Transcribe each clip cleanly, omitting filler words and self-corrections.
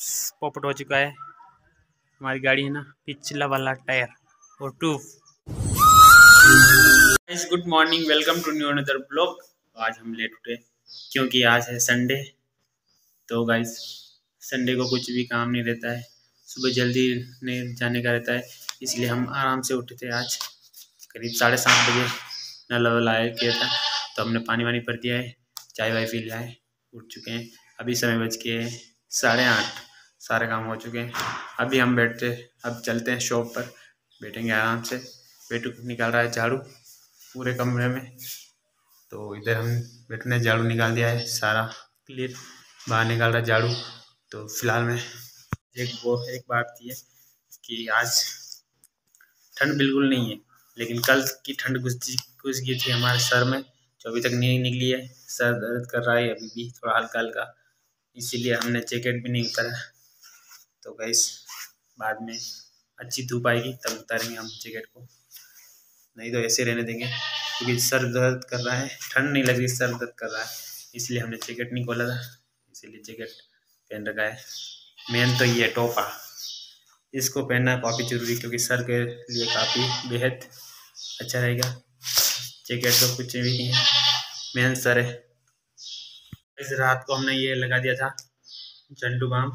पॉपट हो चुका है। हमारी गाड़ी है ना, पिछला वाला टायर और tube. Good morning, welcome to new another blog. आज हम लेट उठे क्योंकि आज है संडे। तो गाइस संडे को कुछ भी काम नहीं रहता है, सुबह जल्दी नहीं जाने का रहता है, इसलिए हम आराम से उठे थे। आज करीब 7:30 बजे नल वल आया किया था, तो हमने पानी वानी भर दिया है, चाय वाय पी लिया है, उठ चुके हैं। अभी समय बज के 8:30, सारे काम हो चुके हैं। अभी हम बैठते, अब चलते हैं शॉप पर, बैठेंगे आराम से। बेटू निकाल रहा है झाड़ू पूरे कमरे में, तो इधर हम बेटू ने झाड़ू निकाल दिया है, सारा क्लियर बाहर निकाल रहा है झाड़ू। तो फिलहाल में एक बात थी कि आज ठंड बिल्कुल नहीं है, लेकिन कल की ठंड घुस गई थी हमारे सर में, जो अभी तक नहीं निकली है। सर दर्द कर रहा है अभी भी थोड़ा हल्का हल्का, इसीलिए हमने जैकेट भी नहीं उतारा। तो गाइस बाद में अच्छी धूप आएगी तब उतारेंगे हम जैकेट को, नहीं तो ऐसे रहने देंगे, क्योंकि सर दर्द कर रहा है। ठंड नहीं लग रही, सर दर्द कर रहा है, इसलिए हमने जैकेट नहीं खोला था, इसीलिए जैकेट पहन रखा है। मेन तो ये टोपा, इसको पहनना काफ़ी ज़रूरी, क्योंकि सर के लिए काफ़ी बेहद अच्छा रहेगा। जैकेट तो कुछ भी नहीं है, मेन सर है। इस रात को हमने ये लगा दिया था झंडू बाम,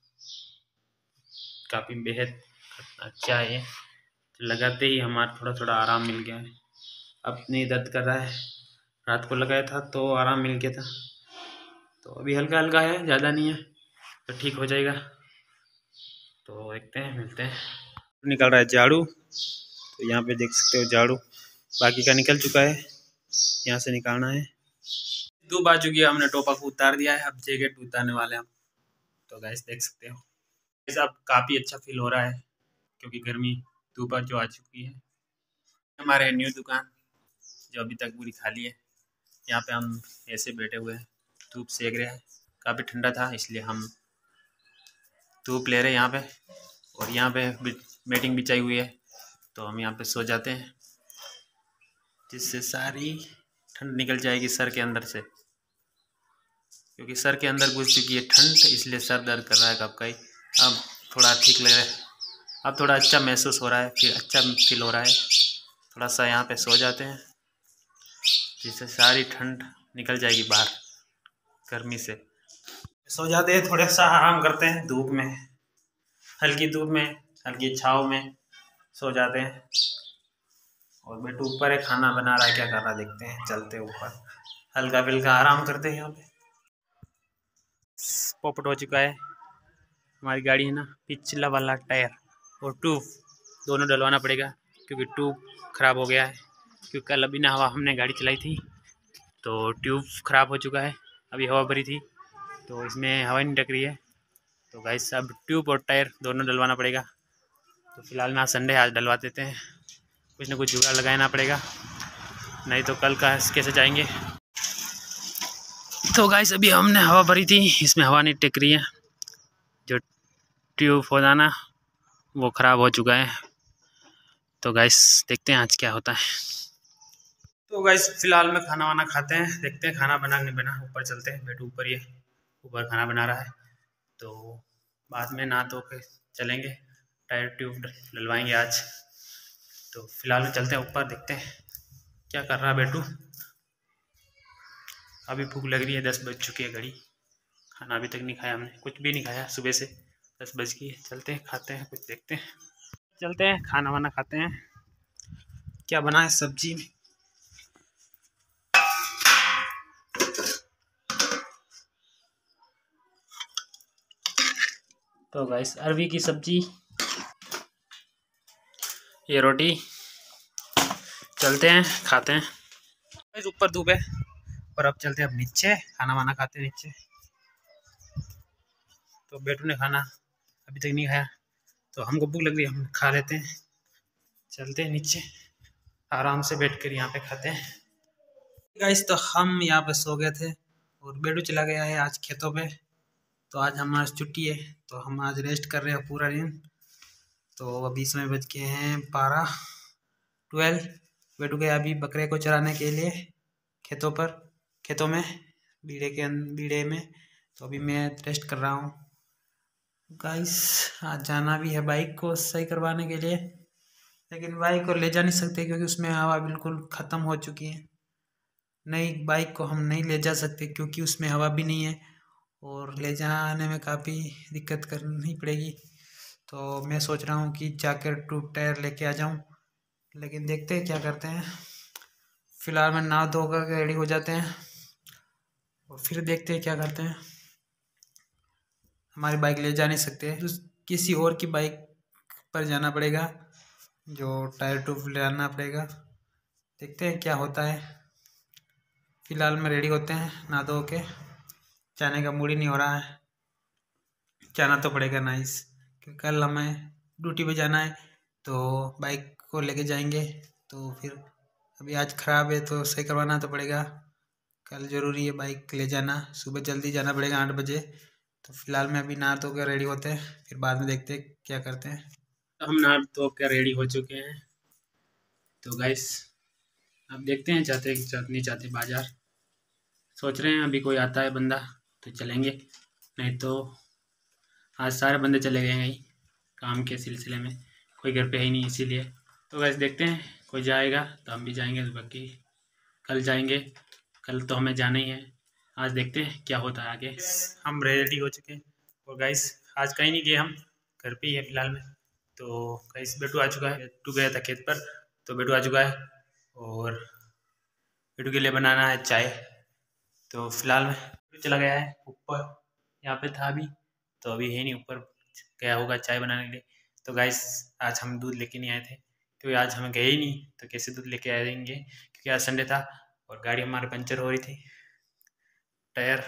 काफ़ी बेहद अच्छा है ये, तो लगाते ही हमारा थोड़ा थोड़ा आराम मिल गया है। अब नहीं दर्द कर रहा है, रात को लगाया था तो आराम मिल गया था, तो अभी हल्का हल्का है, ज़्यादा नहीं है, तो ठीक हो जाएगा। तो देखते हैं, मिलते हैं। निकल रहा है झाड़ू, तो यहाँ पे देख सकते हो झाड़ू बाकी का निकल चुका है, यहाँ से निकालना है। 2 बार चुकी है, हमने टोपा को उतार दिया है, अब जैकेट उतारने वाले हैं हम। तो गैस देख सकते हो, अब काफ़ी अच्छा फील हो रहा है, क्योंकि गर्मी धूप जो आ चुकी है। हमारे न्यू दुकान जो अभी तक पूरी खाली है, यहाँ पे हम ऐसे बैठे हुए हैं, धूप सेक रहे हैं। काफ़ी ठंडा था, इसलिए हम धूप ले रहे हैं यहाँ पे, और यहाँ पे मैटिंग बिछाई हुई है, तो हम यहाँ पे सो जाते हैं, जिससे सारी ठंड निकल जाएगी सर के अंदर से, क्योंकि सर के अंदर घुस चुकी है ठंड, इसलिए सर दर्द कर रहा है कब का ही। अब थोड़ा ठीक लग रहा है, अब थोड़ा अच्छा महसूस हो रहा है, फिर अच्छा फील हो रहा है। थोड़ा सा यहाँ पे सो जाते हैं, जिससे सारी ठंड निकल जाएगी बाहर, गर्मी से सो जाते हैं। थोड़ा सा आराम करते हैं धूप में, हल्की धूप में, हल्की छाँव में सो जाते हैं। और बेटू ऊपर है, खाना बना रहा है, क्या कर रहा है देखते हैं, चलते हैं ऊपर, हल्का फुल्का आराम करते हैं। यहाँ पे पॉपट हो चुका है। हमारी गाड़ी है ना, पिछला वाला टायर और ट्यूब दोनों डलवाना पड़ेगा, क्योंकि ट्यूब ख़राब हो गया है। क्योंकि कल अभी ना हवा हमने गाड़ी चलाई थी, तो ट्यूब ख़राब हो चुका है। अभी हवा भरी थी तो इसमें हवा नहीं टक रही है, तो गाइस अब ट्यूब और टायर दोनों डलवाना पड़ेगा। तो फिलहाल में आज संडे, आज डलवा देते हैं, कुछ ना कुछ जुगाड़ लगाना पड़ेगा, नहीं तो कल का कैसे जाएंगे। तो गाइस अभी हमने हवा भरी थी, इसमें हवा नहीं टिक रही है, जो ट्यूब होता ना वो ख़राब हो चुका है। तो गाइस देखते हैं आज क्या होता है। तो गाइस फिलहाल में खाना वाना खाते हैं, देखते हैं खाना बना नहीं बना। ऊपर चलते हैं, बेटू ऊपर, ये ऊपर खाना बना रहा है, तो बाद में नहा धो के चलेंगे, टायर ट्यूब डलवाएंगे आज। तो फिलहाल में चलते हैं ऊपर, देखते हैं क्या कर रहा है बेटू। अभी भूख लग रही है, 10 बज चुकी है घड़ी, खाना अभी तक नहीं खाया हमने, कुछ भी नहीं खाया सुबह से, 10 बज गई। चलते हैं खाते हैं कुछ, देखते हैं, चलते हैं खाना वाना खाते हैं। क्या बना है सब्जी में, तो गाइस अरवी की सब्जी, ये रोटी। चलते हैं खाते हैं। गाइस ऊपर धूप है, और अब चलते हैं अब नीचे, खाना वाना खाते हैं नीचे। तो बेटू ने खाना अभी तक नहीं खाया, तो हमको भूख लग रही है, हम खा लेते हैं। चलते हैं नीचे, आराम से बैठ कर यहाँ पे खाते हैं। गाइस तो हम यहाँ पे सो गए थे, और बेटू चला गया है आज खेतों पे, तो आज हमारी छुट्टी है, तो हम आज रेस्ट कर रहे हैं पूरा दिन। तो अभी समय बज के हैं 12। बेटू गया अभी बकरे को चराने के लिए खेतों में, बीड़े में, तो अभी मैं रेस्ट कर रहा हूँ। गाइस आज जाना भी है बाइक को सही करवाने के लिए, लेकिन बाइक को ले जा नहीं सकते क्योंकि उसमें हवा बिल्कुल ख़त्म हो चुकी है। नई बाइक को हम नहीं ले जा सकते क्योंकि उसमें हवा भी नहीं है और ले जाने में काफ़ी दिक्कत करनी पड़ेगी। तो मैं सोच रहा हूँ कि जाकर ट्यूब टायर लेके आ जाऊँ, लेकिन देखते हैं क्या करते हैं। फिलहाल मैं नहा धो कर रेडी हो जाते हैं और फिर देखते हैं क्या करते हैं। हमारी बाइक ले जा नहीं सकते, तो किसी और की बाइक पर जाना पड़ेगा, जो टायर ट्यूब ले आना पड़ेगा। देखते हैं क्या होता है। फिलहाल में रेडी होते हैं नहा धो के, जाने का मूड ही नहीं हो रहा है। जाना तो पड़ेगा नाइस, क्योंकि कल हमें ड्यूटी पे जाना है, तो बाइक को लेके जाएंगे। तो फिर अभी आज ख़राब है तो सही करवाना तो पड़ेगा। कल ज़रूरी है बाइक ले जाना, सुबह जल्दी जाना पड़ेगा 8 बजे। तो फिलहाल में अभी नहा धो कर रेडी होते हैं, फिर बाद में देखते हैं क्या करते हैं। हम नहा धो कर रेडी हो चुके हैं। तो गाइस अब देखते हैं जाते नहीं जाते बाज़ार। सोच रहे हैं अभी कोई आता है बंदा तो चलेंगे, नहीं तो आज सारे बंदे चले गए हैं काम के सिलसिले में, कोई घर पे है ही नहीं इसीलिए। तो वैसे देखते हैं कोई जाएगा तो हम भी जाएंगे, तो बाकी कल जाएंगे। कल तो हमें जाना ही है, आज देखते हैं क्या होता है आगे। हम रेडी हो चुके हैं और गाइस आज कहीं नहीं गए, हम घर पे ही है फिलहाल में। तो गाइस बेटू आ चुका है, बेटू गया था खेत पर, तो बेटू आ चुका है और बेटू के लिए बनाना है चाय। तो फिलहाल में बेटू चला गया है ऊपर, यहाँ पे था अभी, तो अभी है नहीं, ऊपर गया होगा चाय बनाने के लिए। तो गाइस आज हम दूध लेके नहीं आए थे क्योंकि आज हमें गए ही नहीं, तो कैसे दूध लेके आएंगे, क्योंकि आज संडे था और गाड़ी हमारे पंचर हो रही थी। टायर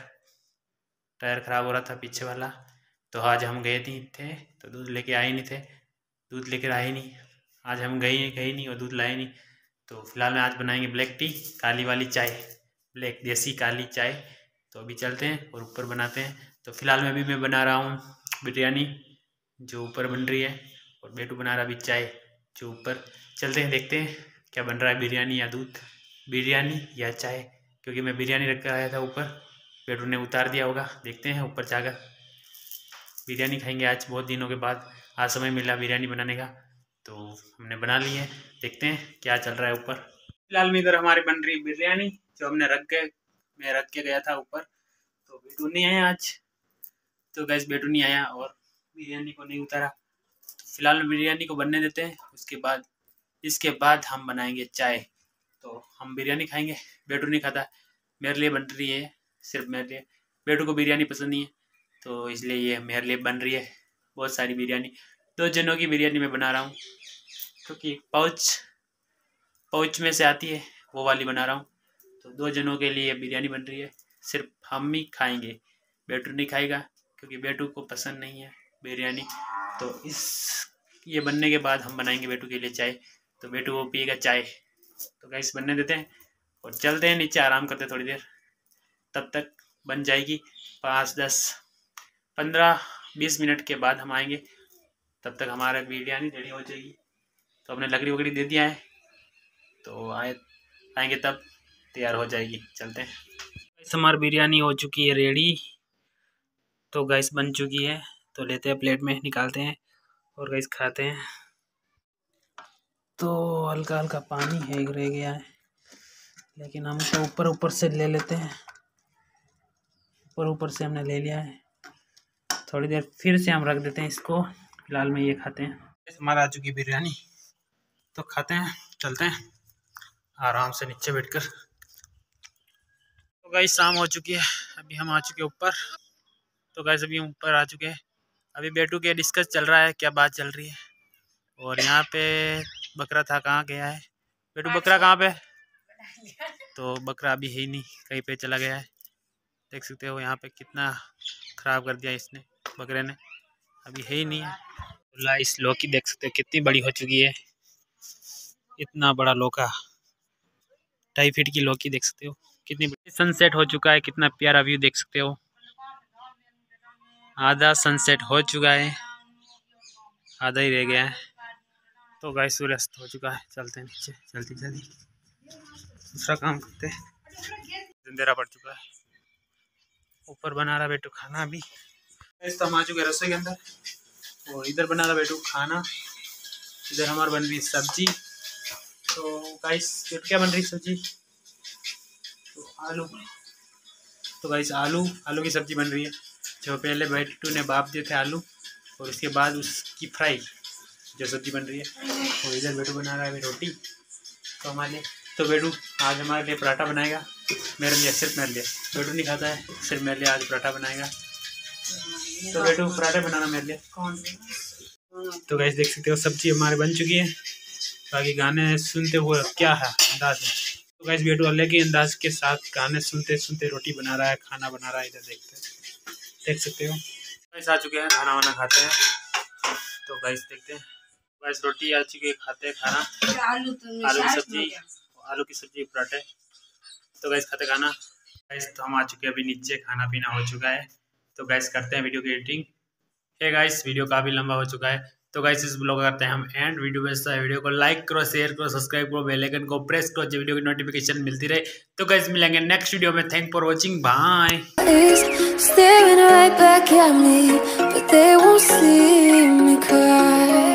टायर ख़राब हो रहा था पीछे वाला, तो आज हम गए नहीं थे तो दूध लेके आए नहीं थे, दूध लेकर आए नहीं। आज हम गए नहीं और दूध लाए नहीं। तो फिलहाल में आज बनाएंगे ब्लैक टी, काली वाली चाय, ब्लैक देसी काली चाय। तो अभी चलते हैं और ऊपर बनाते हैं। तो फिलहाल में अभी मैं बना रहा हूँ बिरयानी जो ऊपर बन रही है, और बेटू बना रहा अभी चाय जो ऊपर। चलते हैं देखते हैं क्या बन रहा है, बिरयानी या दूध, बिरयानी या चाय, क्योंकि मैं बिरयानी रख कर आया था ऊपर, बेटू ने उतार दिया होगा। देखते हैं ऊपर जाकर बिरयानी खाएंगे आज, बहुत दिनों के बाद आज समय मिला बिरयानी बनाने का, तो हमने बना ली है। देखते हैं क्या चल रहा है ऊपर। फिलहाल में इधर हमारी बन रही बिरयानी जो हमने मैं रख के गया था ऊपर। तो बेटू नहीं आया आज, तो गैस बेटू नहीं आया और बिरयानी को नहीं उतारा। तो फिलहाल में बिरयानी को बनने देते हैं, इसके बाद हम बनाएंगे चाय। तो हम बिरयानी खाएंगे, बेटू नहीं खाता, मेरे लिए बन रही है, सिर्फ मेरे लिए। बेटू को बिरयानी पसंद नहीं है, तो इसलिए ये मेरे लिए बन रही है बहुत सारी बिरयानी। 2 जनों की बिरयानी मैं बना रहा हूँ, क्योंकि पाउच में से आती है वो वाली बना रहा हूँ। तो 2 जनों के लिए बिरयानी बन रही है, सिर्फ हम ही खाएंगे, बेटू नहीं खाएगा क्योंकि बेटू को पसंद नहीं है बिरयानी। तो ये बनने के बाद हम बनाएंगे बेटू के लिए चाय, तो बेटू वो पिएगा चाय। तो गैस बनने देते हैं और चलते हैं नीचे, आराम करते हैं थोड़ी देर, तब तक बन जाएगी। 5 10 15 20 मिनट के बाद हम आएंगे, तब तक हमारा बिरयानी रेडी हो जाएगी। तो हमने लकड़ी वकड़ी दे दिया है, तो आएंगे तब तैयार हो जाएगी। चलते हैं। हमारी बिरयानी हो चुकी है रेडी, तो गैस बन चुकी है, तो लेते हैं प्लेट में निकालते हैं और गैस खाते हैं। तो हल्का हल्का पानी है रह गया है, लेकिन हम तो ऊपर से ले लेते हैं, ऊपर से हमने ले लिया है। थोड़ी देर फिर से हम रख देते हैं इसको, फिलहाल में ये खाते हैं। हमारा आ चुकी बिरयानी, तो खाते हैं, चलते हैं आराम से नीचे बैठकर। तो गाइस शाम हो चुकी है, अभी हम आ चुके ऊपर। तो गाइस अभी ऊपर आ चुके हैं, अभी बेटू के डिस्कस चल रहा है, क्या बात चल रही है। और यहाँ पे बकरा था, कहाँ गया है बेटू, बकरा कहाँ पे? तो बकरा अभी है ही नहीं, कहीं पे चला गया है। देख सकते हो यहाँ पे कितना ख़राब कर दिया इसने, बकरे ने, अभी है ही नहीं है। इस लौकी देख सकते हो कितनी बड़ी हो चुकी है, इतना बड़ा लौका, 2.5 फीट की लौकी देख सकते हो कितनी बड़ी। सनसेट हो चुका है, कितना प्यारा व्यू देख सकते हो, आधा सनसेट हो चुका है, आधा ही रह गया है। तो गाइस सूर्यास्त हो चुका है, चलते हैं नीचे जल्दी जल्दी, दूसरा काम करते हैं। अंधेरा पड़ चुका है, ऊपर बना रहा बेटू खाना अभी। तो हम आ चुके हैं रसोई के अंदर और इधर बना रहा बेटू खाना, इधर हमारी बन रही सब्जी। तो गाइस क्या बन रही सब्जी? तो आलू। तो गाइस आलू की सब्जी बन रही है। जो पहले बेटू ने बाप दिए थे आलू और उसके बाद उसकी फ्राई जो सब्जी बन रही है। और इधर बेटू बना रहा है रोटी। तो हमारे लिए तो बेटू आज हमारे लिए पराठा बनाएगा, मेरे लिए, सिर्फ मेरे लिए। बेटू नहीं खाता है, सिर्फ मेरे लिए आज पराठा बनाएगा। तो बेटू पराठे बनाना मेरे लिए। तो गाइस देख सकते हो सब्जी हमारे बन चुकी है। बाकी गाने सुनते हुए क्या है अंदाज है। तो गाइस बेटू अलग ही अंदाज के साथ गाने सुनते सुनते रोटी बना रहा है, खाना बना रहा है। इधर देख सकते हो गाइस आ चुके हैं, खाना वाना खाते हैं। तो गाइस देखते हैं, गाइस रोटी आ चुकी है, खाते हैं खाना। आलू की सब्जी पराठे। तो गाइस खाते खाना। गाइस तो हम आ चुके हैं अभी नीचे, खाना पीना हो चुका है। तो गाइस करते हैं वीडियो की एडिटिंग। हे गाइस वीडियो काफ़ी लंबा हो चुका है। तो गाइस इस ब्लॉग करते हैं हम एंड। वीडियो में है, वीडियो को लाइक करो, शेयर करो, सब्सक्राइब करो, बेल आइकन को प्रेस करो जो वीडियो की नोटिफिकेशन मिलती रहे। तो गाइस मिलेंगे नेक्स्ट वीडियो में। Thank for watching, bye. Staring right back at me, but they won't see me cry.